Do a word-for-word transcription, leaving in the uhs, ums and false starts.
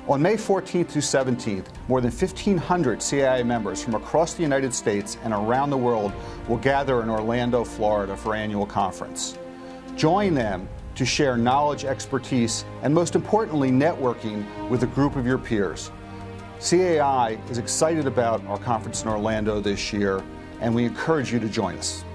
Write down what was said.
On May fourteenth through seventeenth, more than fifteen hundred C A I members from across the United States and around the world will gather in Orlando, Florida for our annual conference. Join them to share knowledge, expertise, and most importantly, networking with a group of your peers. C A I is excited about our conference in Orlando this year, and we encourage you to join us.